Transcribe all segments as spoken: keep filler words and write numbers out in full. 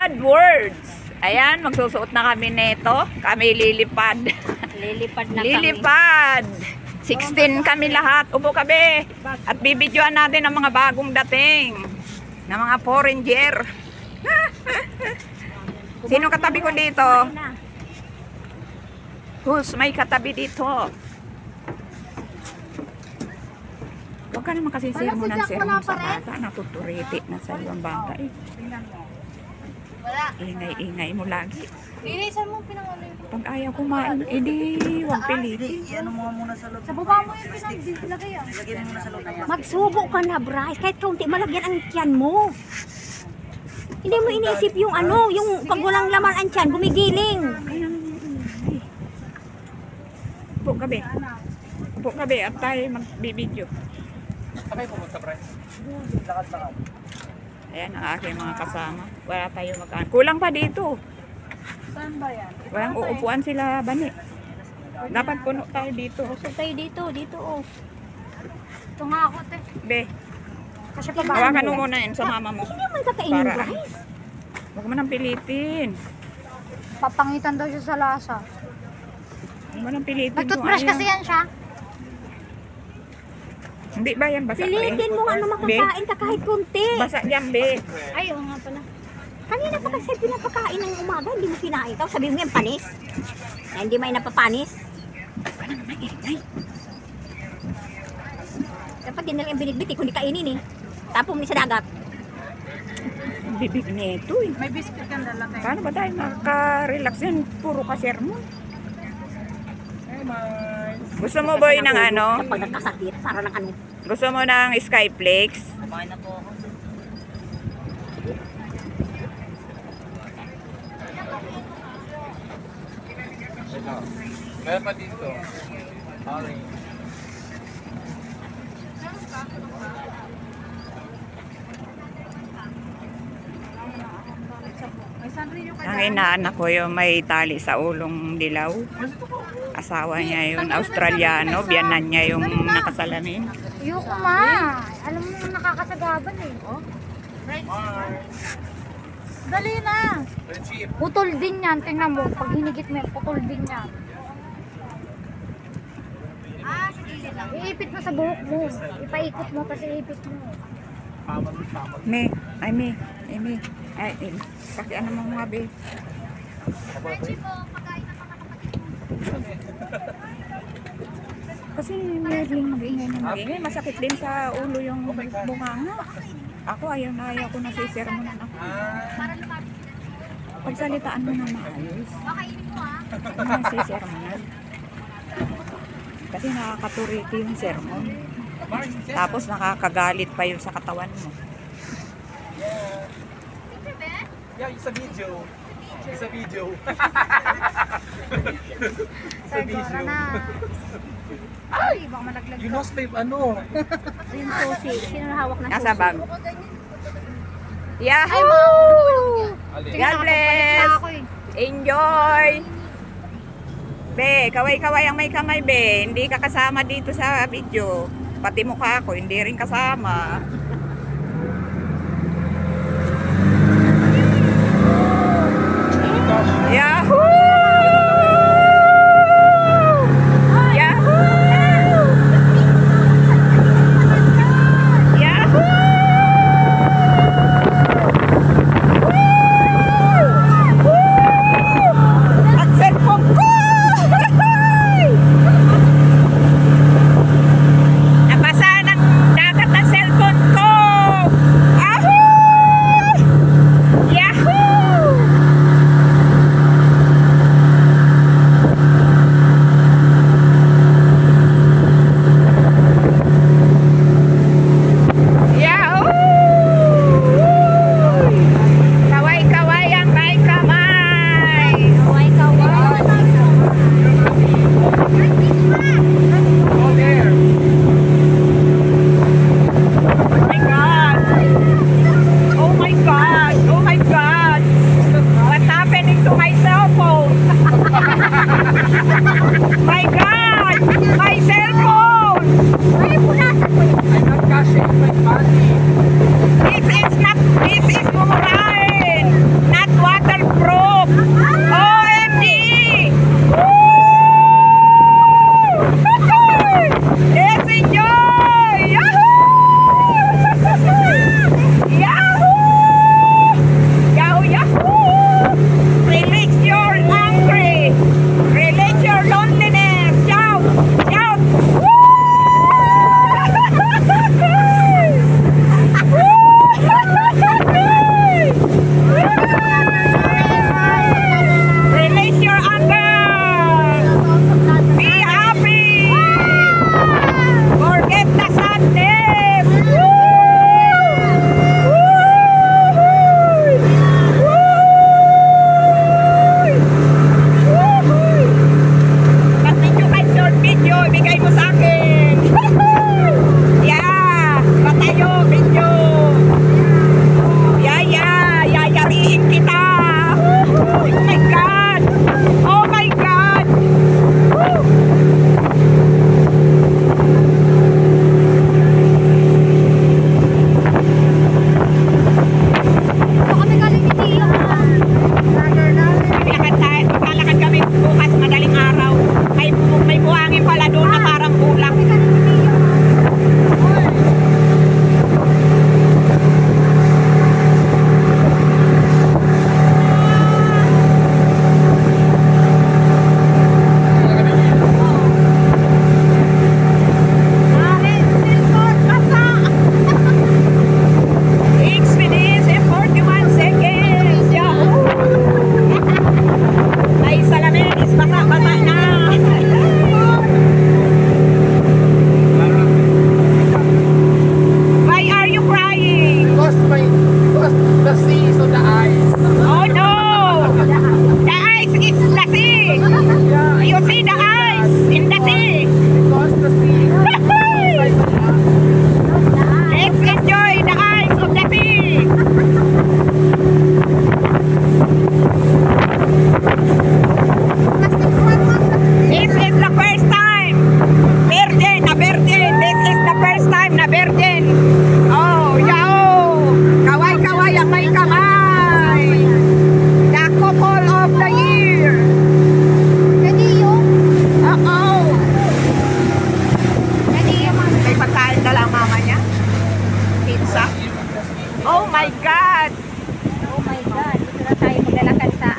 Bad words. Ayan, magsusuot na kami nito. Kami lilipad. Lilipad na Lilipad. sixteen kami lahat. Upo kami. At bibidyoan natin ang mga bagong dating. Na mga foreigner. Sino katabi ko dito? Who's may katabi dito? Huwag ka naman kasi sermon ng sermon sa bata. Natuturiti na sa ibang bata eh. Ingay-ingay mo lagi. Linisan mo pinangulo. Pag ayaw kumain, edi huwag pilitin. Ano mo muna sa loob. Sa baba mo yung pinagdilagay ah. Lagyan mo muna sa loob. Magsubo ka na, Bryce. Kahit kaunti malagyan ang tiyan mo. Hindi mo iniisip yung ano, yung pag walang laman ang tiyan, gumigiling. Upo gabi. Upo gabi at tayo magbibidyo. Sabay pumunta, Bryce. Lakad-lakad. Ayan ang aking mga kasama. Wala tayo magkaan. Kulang pa dito. Saan ba yan? Walang uupuan sila, Bani. Dapat puno tayo dito. Gusto tayo dito, dito oh. Ito nga ako, te. Be, Kasi pa ba? hawakan mo muna yun sa mama mo. Hindi mo kakainin, Para- Bryce. Huwag mo nang pilitin. Papangitan daw siya sa lasa. Huwag mo nang pilitin. kung Nag-toothbrush ayaw. kasi yan siya. Hindi ba yan basa? Pilitin mo ano makakain ka kahit kunti. Basa yan, Be. Ay, oo nga pala. Kanina pa kasi pinapakain ng umaga, hindi mo kinain. Tapos sabi mo yan, panis. Na hindi may napapanis. Ano naman, ingay. Dapat din lang yung binigbiti kung di kainin eh. Tapos mo sa dagat. Ang bibig nito eh. May biscuit kang dala tayo. Paano ba tayo makaka-relax yan? Puro ka sermon. Hey, Mars. Gusto mo boy ng ano? Kapag nagkasakit, para ng ano. Gusto mo ng Skyflakes? Kumain na po ako. Meron pa dito. Orange. Ang inaanak ko yung may tali sa ulong dilaw. Asawa niya yun, Australiano. Biyanan niya yung nakasalamin. Ayoko ma. Alam mo naman nakakasagaban eh. Oh. Dali na. Putol din yan. Tingnan mo. Pag hinigit mo yan, putol din yan. Ah, sige lang. Iipit mo sa buhok mo. Ipaikot mo kasi iipit mo. Me, ay me, ay me. Ay, eh, paki ano mo mga be. Kasi mayroong mag-ingay na mag-ingay. Masakit din sa ulo yung bunganga. Ako ayaw na ayaw ko na sisermonan ako. Pagsalitaan mo na maayos. Hindi na sisermonan. Kasi nakakaturiti yung sermon. Tapos nakakagalit pa yun sa katawan mo. Yeah, it's a video. It's a video. It's a video. Ay, baka malaglag. You lost my ano? Yung susi. Sino nahawak na Nasa susi? bag. Yahoo! God bless! Ako eh. Enjoy! Be, kaway-kaway ang may kamay, be. Hindi ka kasama dito sa video. Pati mukha ko, hindi rin kasama. Yahoo! Yahoo! Yahoo! Ang cellphone ko! Nabasa ng dagat ang cellphone ko!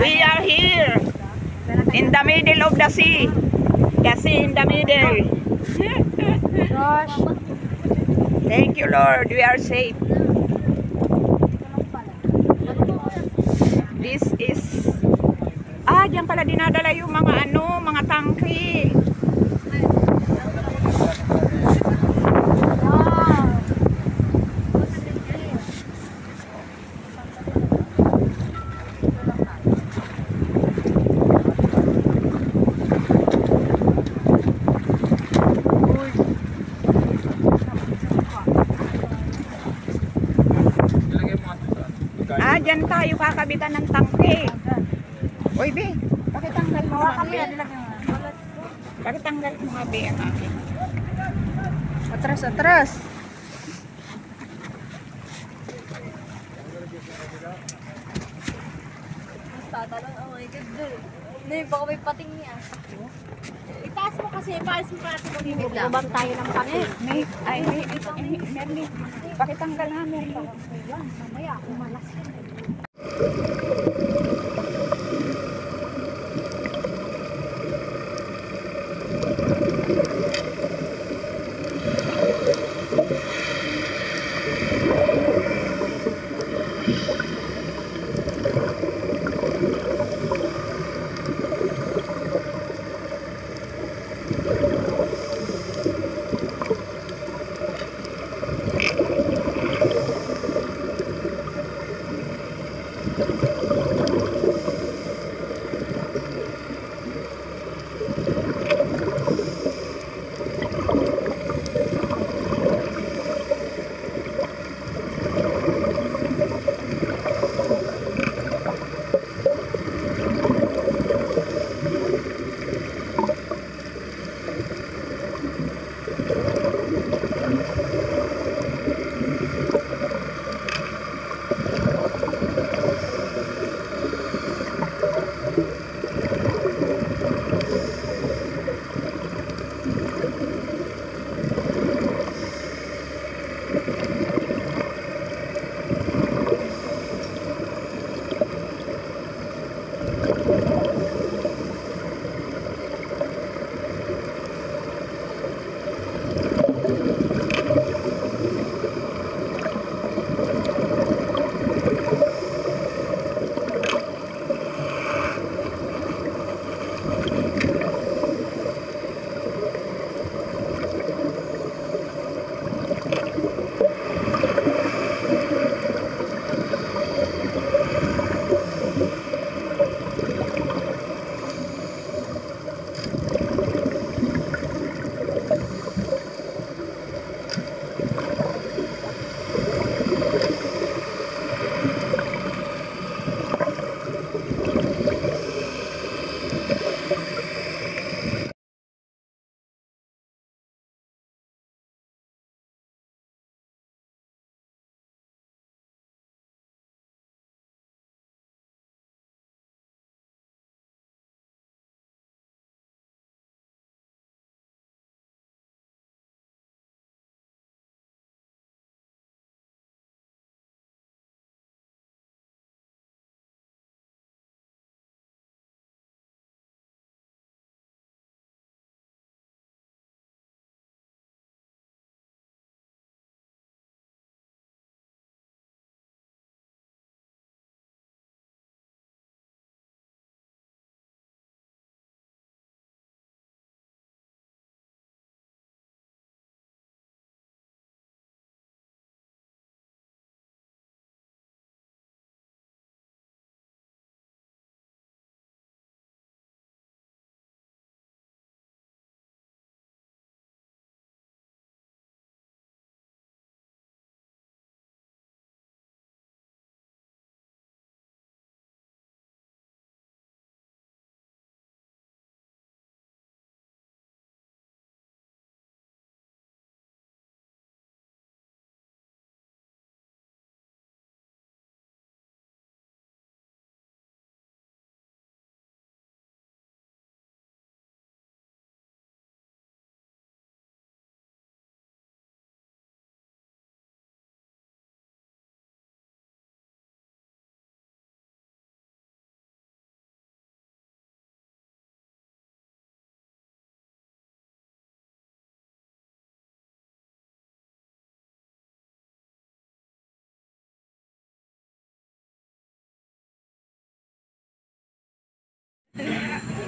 We are here in the middle of the sea. The sea in the middle. Gosh. Thank you, Lord. We are safe. This is... Ah, diyan pala dinadala yung mga ano, mga tangke. Wow. Ilagay mo nga ito sa. Ah, diyan tayo kakabitan ng tangke. Uy, be, pakitanggal mo nga. Pakitanggal mo nga, be, ang akin. Atras, atras. Tatalon, oh my God, dul. Hindi, baka may pating niya. Itaas mo kasi, itaas mo kasi mo dito. Bubang tayo ng pati. May, ay, may, may, Merly, pakitanggal nga, Merly. Mamaya, umalas yan.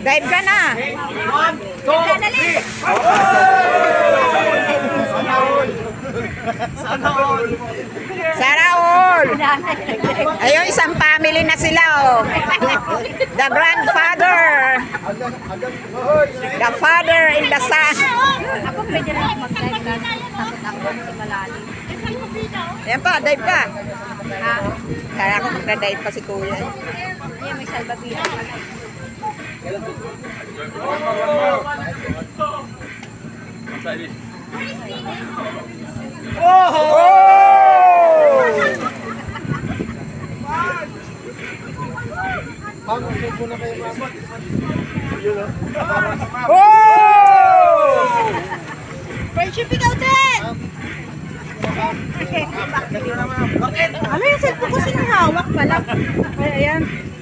Dive ka na. One, two, three. Sana all. Sana all. Ayun, isang family na sila, oh. The grandfather. The father and the son. Ako pwede lang mag-dive lang. Takot ako sa malalim. Ayan pa, dive pa. Ha? Kaya ako magda-dive pa si kuya. Ayan, may salbabida pala. Friendship ikaw din! Ano yung cellphone ko sinahawak pala? Ay, ayan.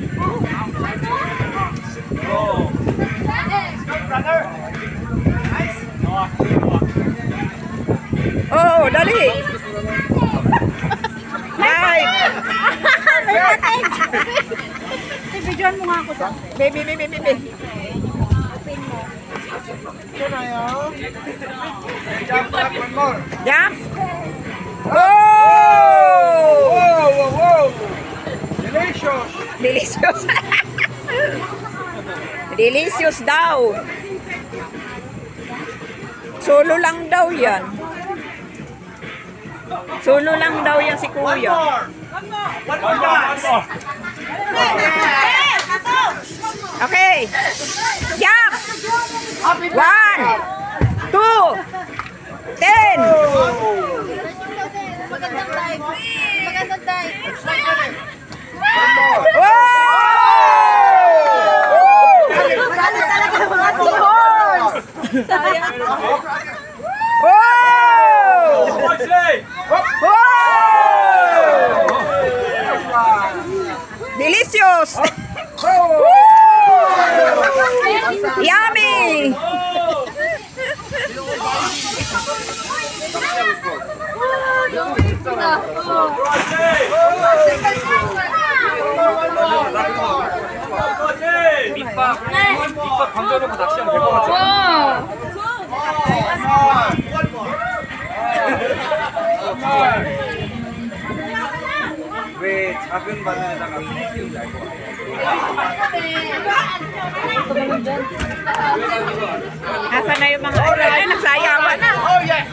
Oh, dali. Dive. Ibigyan mo nga ako doon. Baby, baby, baby. Jump. Oh! Whoa, whoa, whoa. Delicious. Delicious. Delicious daw. Solo lang daw yan. Solo lang daw yan si kuya. More. One more. One more. Okay. Jump. One. Two. Ten. Magandang dive. Magandang dive. Wow! Sana talaga mga seahorse. Sayang. Wow! Wow! Delicious! Yummy! 밑밥, 밑밥 던져놓고 낚시하면 될 것 같아. 왜 작은 바늘에다가 키우는지 알 것 같아. Nasaan na yung mga ano? Ay, nagsayawan na. Oh yeah!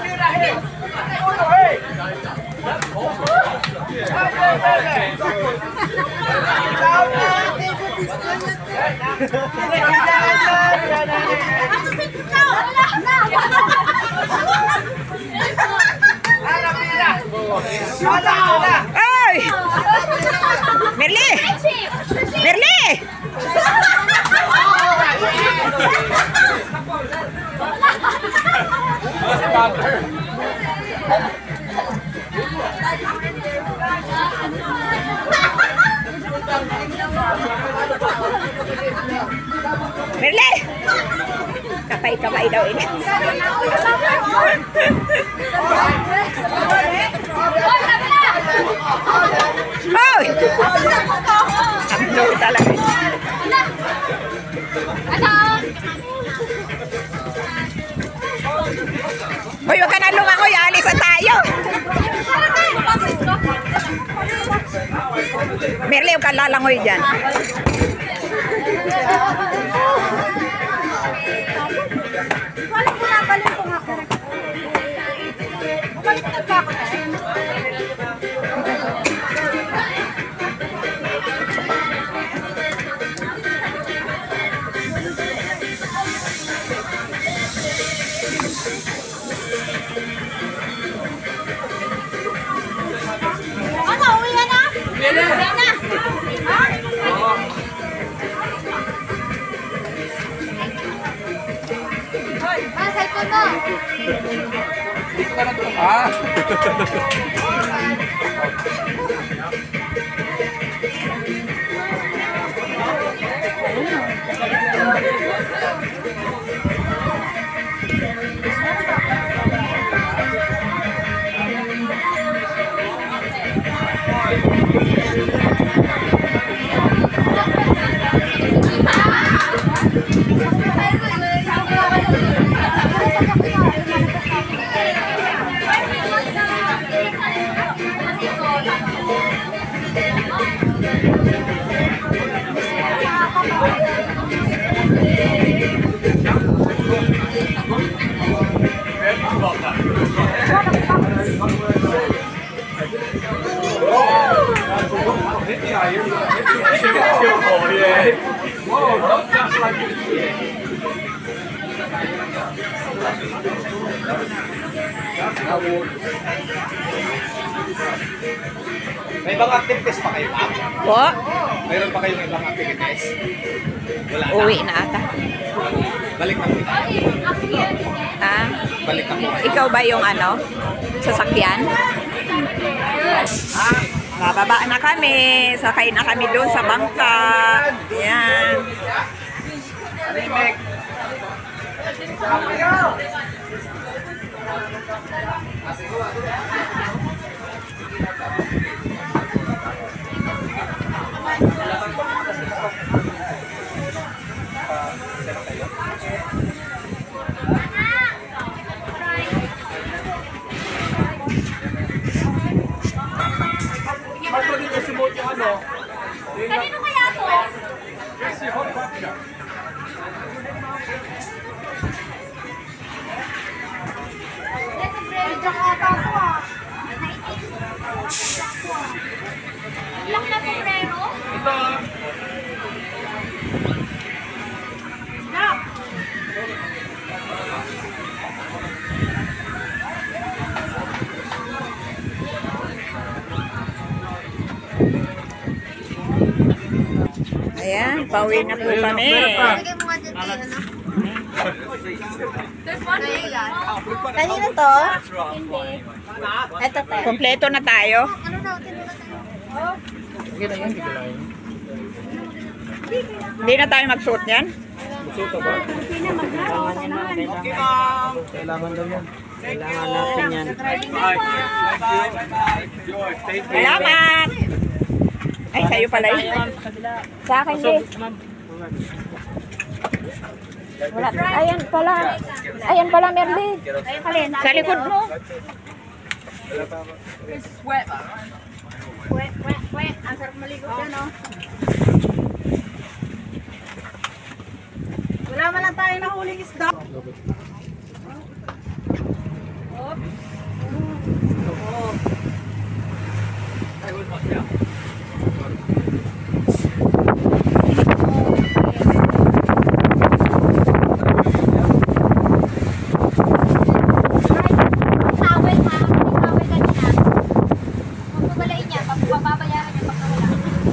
Ay! Merli! Merli! Merli! Kapay-kapay daw ini. Hoy! Ano talaga? Hoy, wag ka na lumangoy. Alis na tayo. Merli, huwag ka lalangoy dyan. Balik ko na, balik ko nga ako. Balik ko na ba ako? Ano, uwi na na? Uwi na. Ha? Ah, cellphone mo. Oh, yeah. Whoa, don't touch like it. May ibang activities pa kayo pa? Po, Mayroon pa kayong ibang activities? Wala na. uwi na ata. Balik na po tayo. Ah, Balik na po kayo. ikaw ba yung ano? Sasakyan? Ah, bababa na kami. Sakay na kami doon sa bangka. Yan. Remake. Mas maging smooth yung ano. Kanino kaya to? Si Hot Vodka. Ilang na sombrero? Ito. Ayan, pauwi na po kami. Lagay mo nga dyan tayo, ano? There's one Kanino to? Hindi. Ito tayo. Kompleto na tayo. Ano na, tinula tayo. Hindi na tayo magsuot yan. Kailangan daw yan. Kailangan natin yan. Salamat! Ay, sa'yo pala yun. Sa akin din. Wala. Ayan pala. Ayan pala, Merly. Sa likod mo. Wet, wet, wet. Ang sarap maligo dyan, oh. Wala man lang tayo nahuling isda. Towel ha, towel kanina. Kung babalain niya, pababayaran niya pag nawala.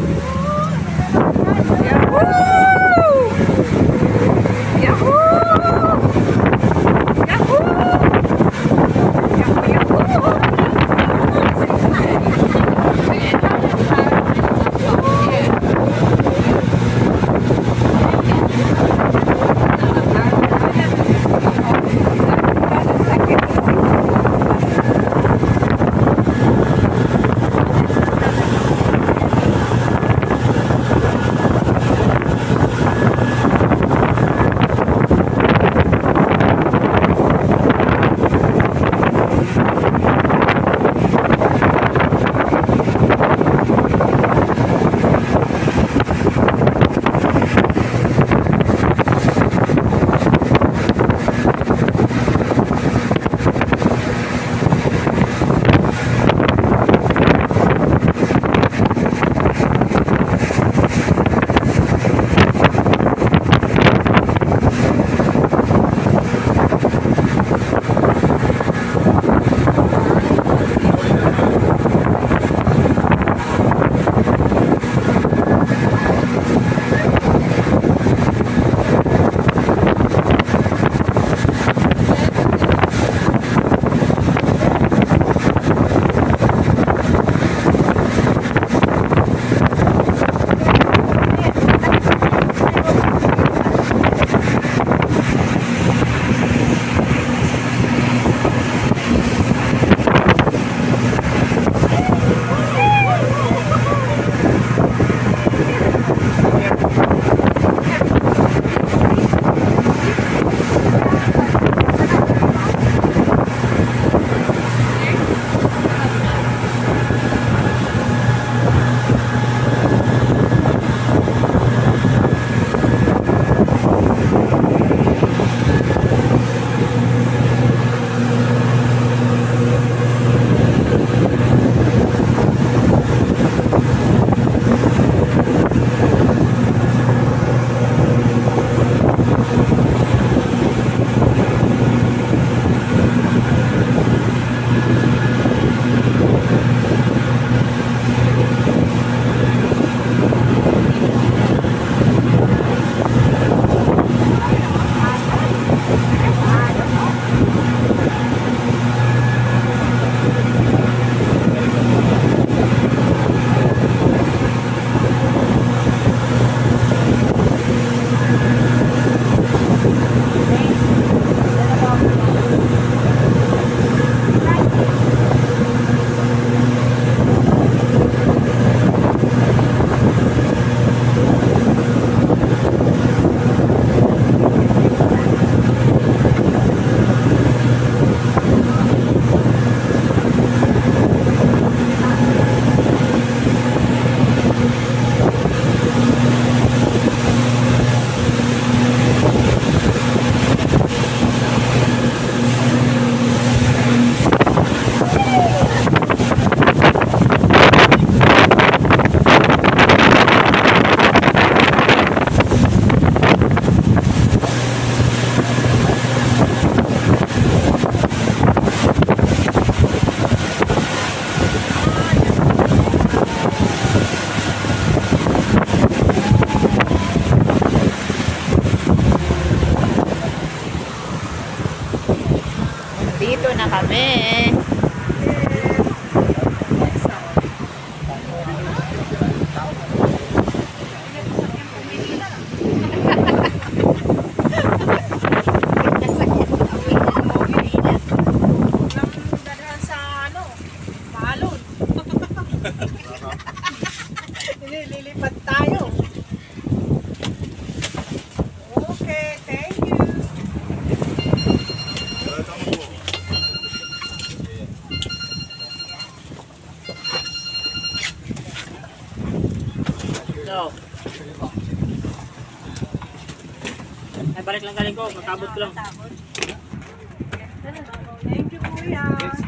Yahoo! Yahoo! Yahoo! Yahoo! Yahoo! Be. Lilipat tayo. Okay, thank you. So, ay balik lang galing ko, makabot ko lang. Thank you, Kuya.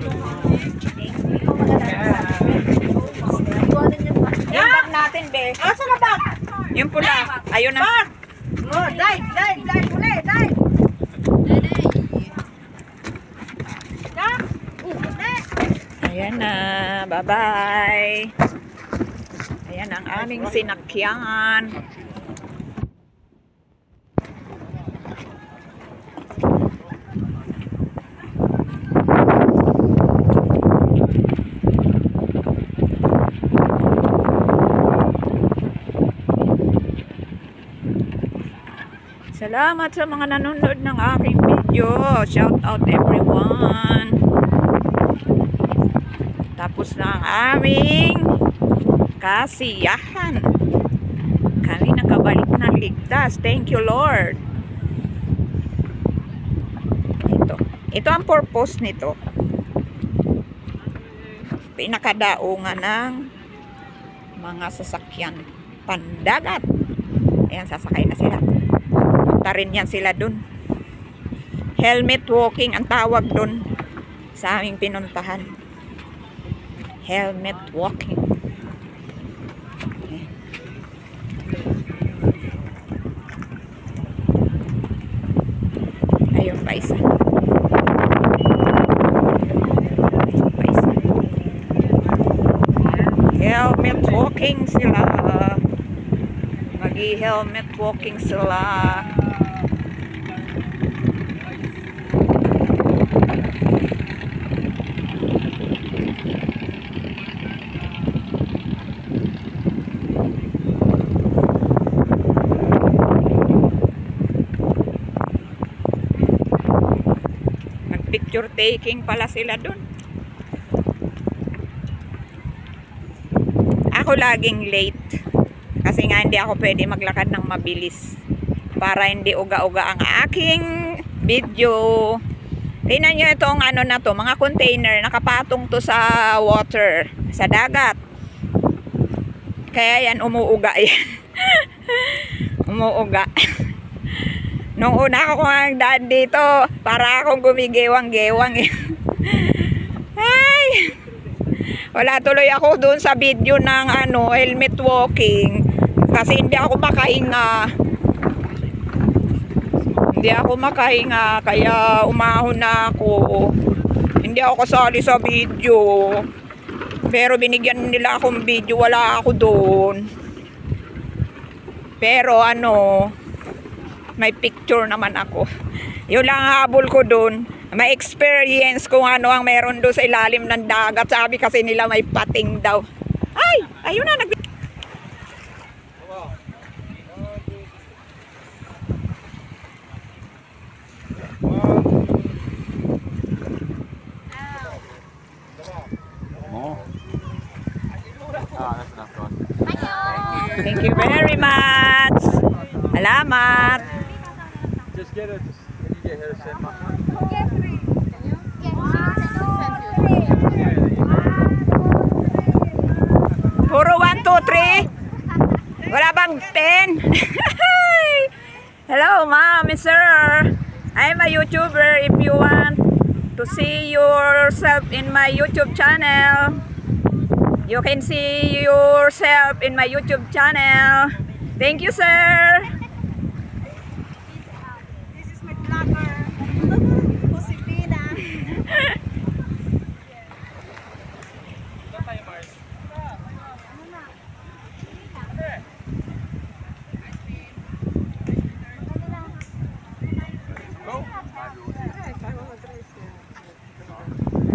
Yung bag natin, Be. Asa na bag? Yung pula. Ayun na. Bag! Oh, dive, dive, dive, uli, dive. Ayan na. Bye-bye. Ayan ang aming sinakyan. Salamat sa mga nanonood ng aking video. Shout out everyone. Tapos na ang aming kasiyahan. Kami nakabalik na ligtas. Thank you, Lord. Ito. Ito ang purpose nito. Pinakadaungan ng mga sasakyan pandagat. Ayan, sasakay na sila. Punta rin yan sila dun. Helmet walking ang tawag dun sa aming pinuntahan. Helmet walking. Ayun pa isa. Ayun pa isa. Helmet walking sila. Magi-helmet walking sila. Picture taking pala sila dun. Ako laging late. Kasi nga hindi ako pwede maglakad ng mabilis. Para hindi uga-uga ang aking video. Tingnan nyo itong ano na to, mga container. Nakapatong to sa water. Sa dagat. Kaya yan, umuuga yan. Umuuga. Nung una ako ang daan dito, para akong gumigewang-gewang eh. Ay! Wala tuloy ako doon sa video ng ano, helmet walking. Kasi hindi ako makahinga. Hindi ako makahinga, kaya umahon na ako. Hindi ako kasali sa video. Pero binigyan nila akong video, wala ako doon. Pero ano, may picture naman ako. Yun lang ang habol ko doon. May experience kung ano ang meron doon sa ilalim ng dagat. Sabi kasi nila may pating daw. Ay! Ayun na. Nag Thank you very much. Salamat. Just get it. Can you get her to send my Puro one, two, three. Wala bang ten? Hello, ma'am, sir. I'm a YouTuber. If you want to see yourself in my YouTube channel, you can see yourself in my YouTube channel. Thank you, sir. This is my vlogger. Josefina. Go.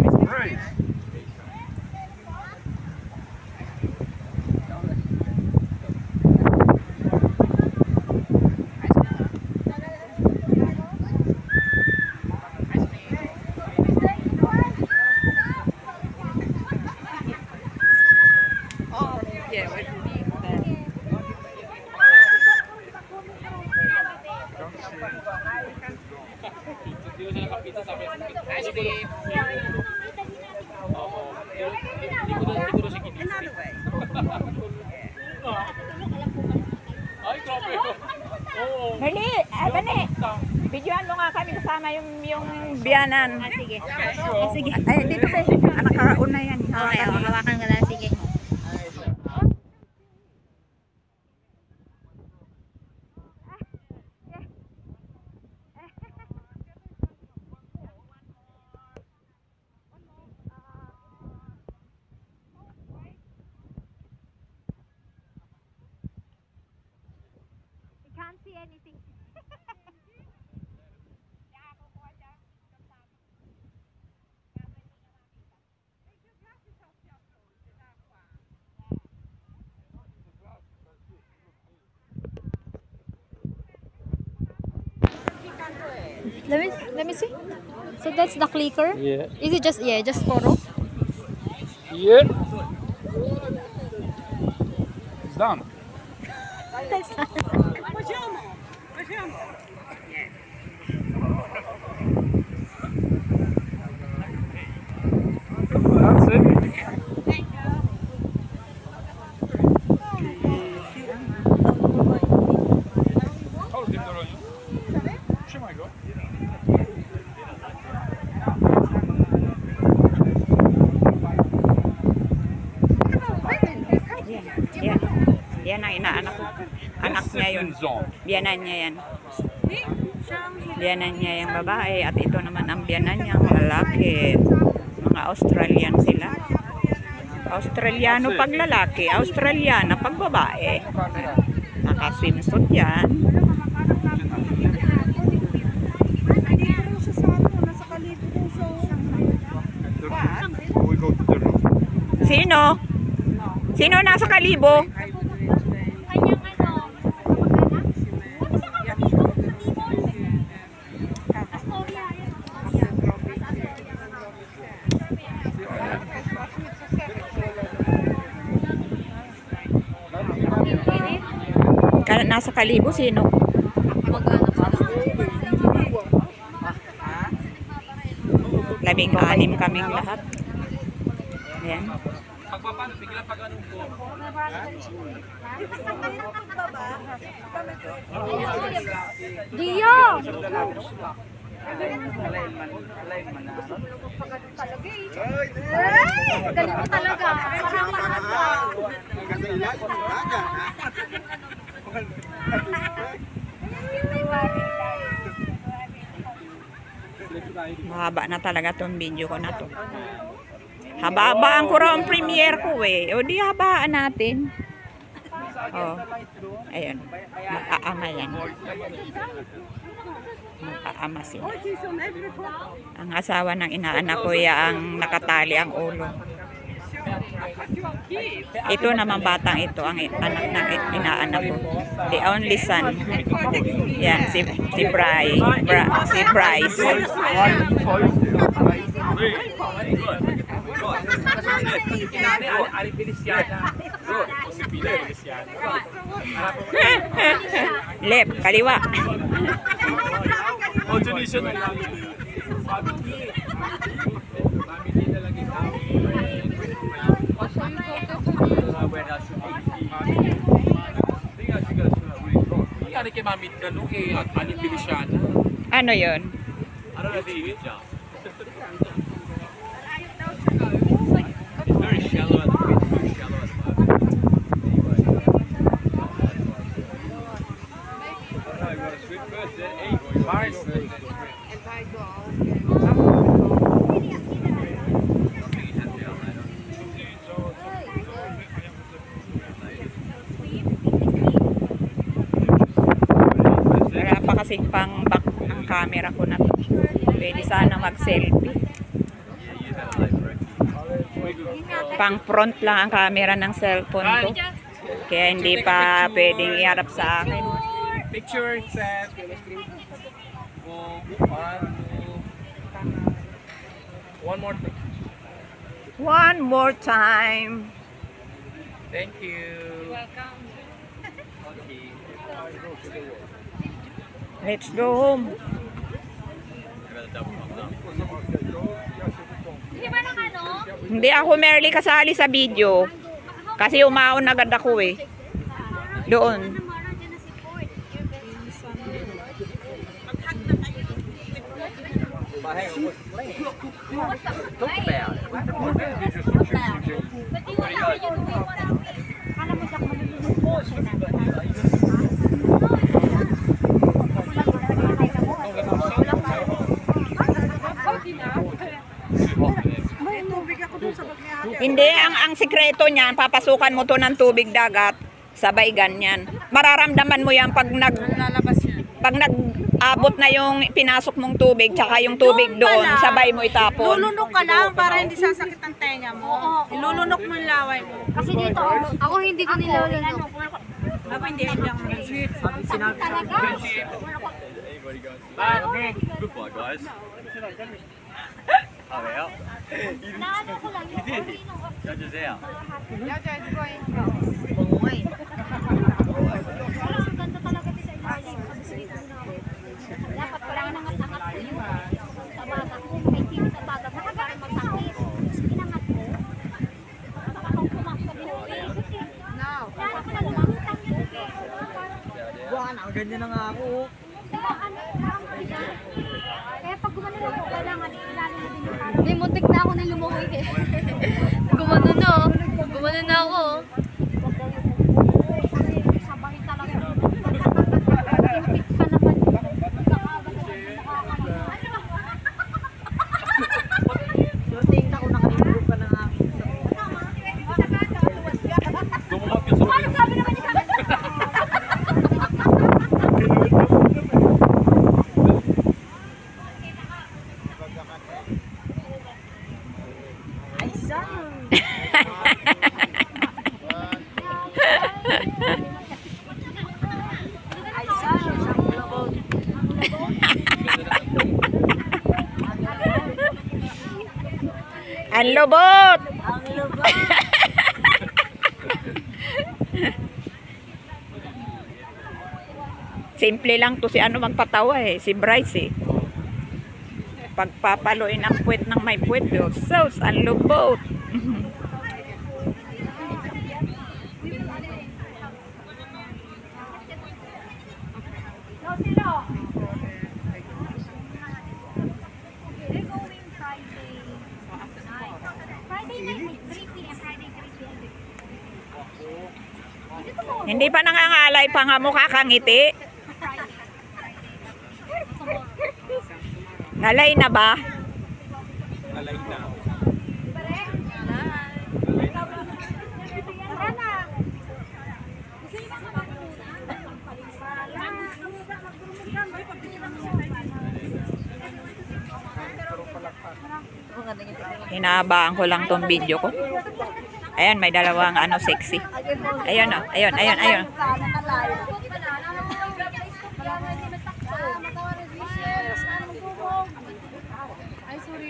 siguro. Oo. Siguro, siguro si Kinis. Ay, grabe. Oo. Dali, ah, dali. Videoan mo nga kami kasama yung, yung biyanan. Ah, sige. Sure. Sige. Ay, dito ba? Anak kakauna yan. Okay, oh, hawakan ka lang. Sige. Can't see anything. Let me let me see. So that's the clicker. Yeah. Is it just yeah, just photo? Yeah. It's done. That's it. How deep are you? Trzymaj go. Yan. Yan ang inaanak ko. Anak niya yun. Zone. Biyanan niya yan. Biyanan niya yung babae at ito naman ang biyanan niya ang lalaki. Mga Australian sila. Australiano pag lalaki, Australiana pag babae. Nakaswimsuit yan. We go to the room. Sino? Sino nasa kalibo? Ka- nasa kalibo, sino? Labing anim kaming lahat. Ayan. Pagpapan, bigla pag anong po. Dio! Galing mo talaga. Mahaba na talaga tong video ko na to. Haba-habaan ko raw ang premiere ko eh. O di habaan natin. Oh. Ayun. Mag-aama yan. Mag-aama sila. Ang asawa ng inaanak ko ya ang nakatali ang ulo. Ito naman batang ito ang anak ng inaanak ko. The only son. Yan si si Bryce. Bra, si Bryce. Left, kaliwa. Oh, Tunisian. Ano kay Mamit ka no kay Aling Feliciana? Ano yon? Ano na di siya? It's very shallow at the way. It's very shallow as well. Anyway. I got a sweet first, then eight. Mars. Wala pa kasing pang back ang camera ko na to. Pwede sana mag-selfie. Pang front lang ang camera ng cellphone ko. Kaya hindi pa pwedeng iharap sa akin. Picture set. One, two. One more thing. One more time. Thank you. You're welcome. Okay. Let's go home. I got a double thumbs up. Hindi ba nang ano? Hindi ako merely kasali sa video. Kasi umaon agad ako eh. Doon. Talk about it. Hindi, ang ang sikreto niyan, papasukan mo to ng tubig dagat, sabay ganyan. Mararamdaman mo yan pag nag pag nag-abot na yung pinasok mong tubig, tsaka yung tubig doon, sabay mo itapon. Lulunok ka lang para hindi sasakit ang tenga mo. Ilulunok mo yung laway mo. Kasi dito, Ako hindi ko nilulunok. Ako hindi, hindi ako sakit talaga. Goodbye, guys. Are they out? Naano ko lang yung Judge is out. Ang ganda talaga sa ilalim. Dapat pala inangat-angat ko yun. Sa bagat ko, may tino sa bagat ko para masakit. Inangat ko. Baka kung pumakta din ako. Lalo ko na lumangutang yun. Buwan, ang ganyan na nga ako. Diba, ano, nakakabigay. Kaya pag gumano lang ako, kailangan ilalim mo din yung parang. May muntik na ako na lumukoy eh. Gumano na oh. Gumano na ako oh. Sabay talaga. Pinipit ka naman. Shooting ako nakalibog ka ng aking. Gumuhap yung sa Ano sabi naman niya sa akin? Ang lubot! Simple lang to si ano magpatawa eh, si Bryce eh. Pagpapaluin ang puwet ng may puwet, oh, sus, ang lubot. Friday night, three p m Friday, three p m Hindi pa nangangalay pa nga mukha kang ngiti. Nalay na ba? Nalay na. Tara na. Hinahabaan ko lang tong video ko. Ayan, may dalawang ano sexy. Ayun oh, ayun, ayun, ayun. Ay, sorry.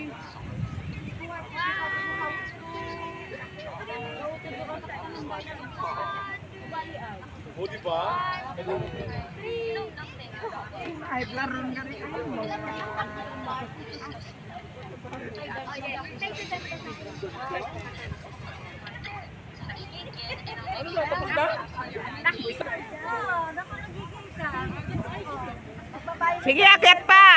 Sige, akit pa.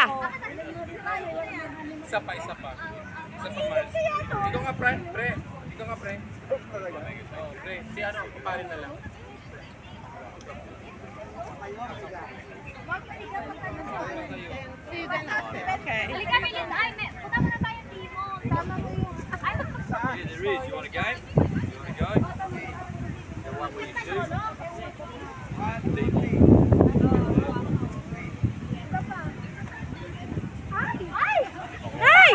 Isa pa, isa pa. Isa pa, Mars. Dito nga, pre. Pre. Dito nga, pre. Oh, pre. Si ano, kumparin na lang. Halika, Milin. Ay, may, punta mo na tayo, Timo. Tama mo yun. Ay, Yeah, there is. You want a game? You want to go? Then what will you do? One, two, three. ay! Ay!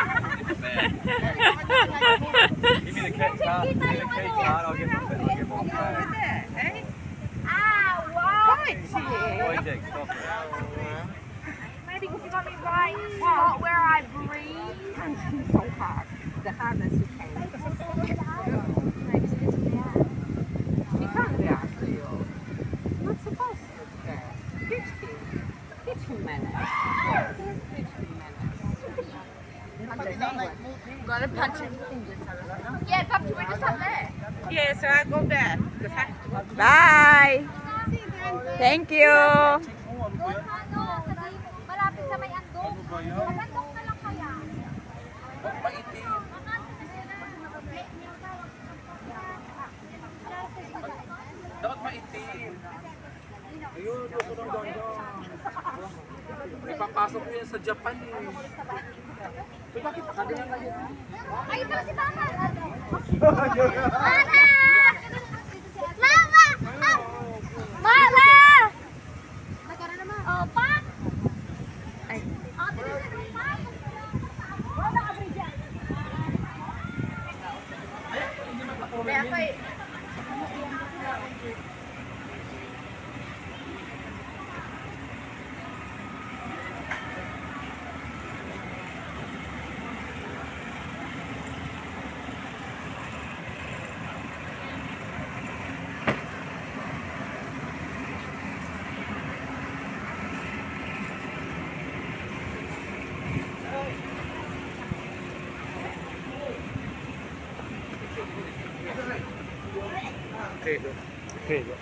Give me the key card. Give me the key card. I'll give them. I'll give them back. Ah, wow! Wojtek, stop it. Maybe because you got me right. Well, where I breathe. So hard. The hardest you can. She can't react to you. Not supposed to. Teach him. Teach him manners. Teach him manners. wanna punch him? Yeah, Pop, we're just up there. Yeah, so I go there. Bye! Thank you! Doon, ano, sabi, malapit sa may andong. Magandong na lang kaya. Huwag maitim. Dapat maitim. Ayun, loko ng ganda. Ipapasok mo yan sa Japan eh. Uy, bakit nakagana na yan? Ayun pala si Mama. Mama! Mama! Mama! Nagkaroon naman. Oh, Pop! Ay. Oh, tinitira mo, Pop. Wala ka, Bridget. Kaya ako eh. Credo. Credo.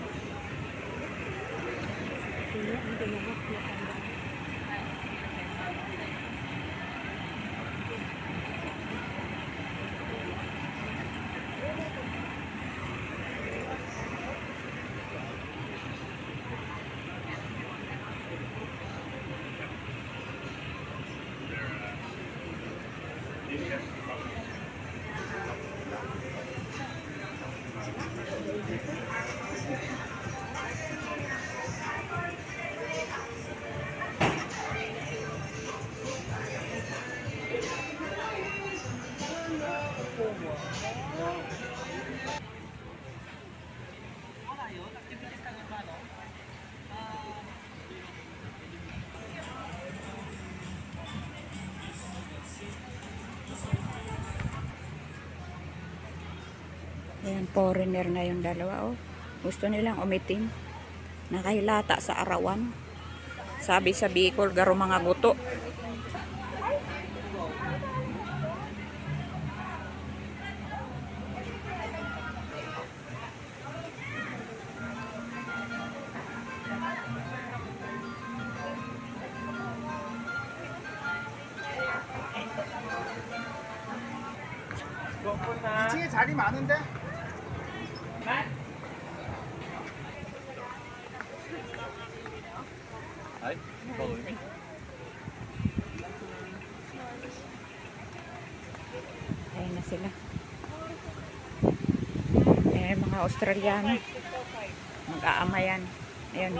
Ayan, foreigner na yung dalawa, oh. Gusto nilang umitim. Nakahilata sa arawan. Sabi sa Bicol, garo mga guto. 뒤에 자리 많은데? Ay, follow me. Ayan na sila. Eh, mga Australiano. Mag-aamayan. Ayan.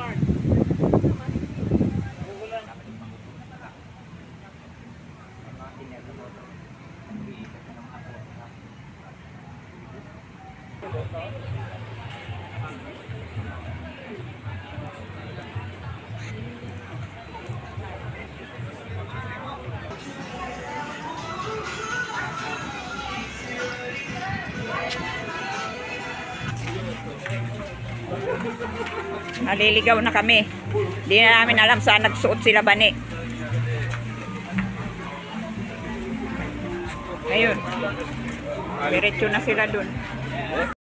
Naliligaw na kami. Hindi na namin alam saan nagsuot sila bani. Ayun. Diretso na sila dun.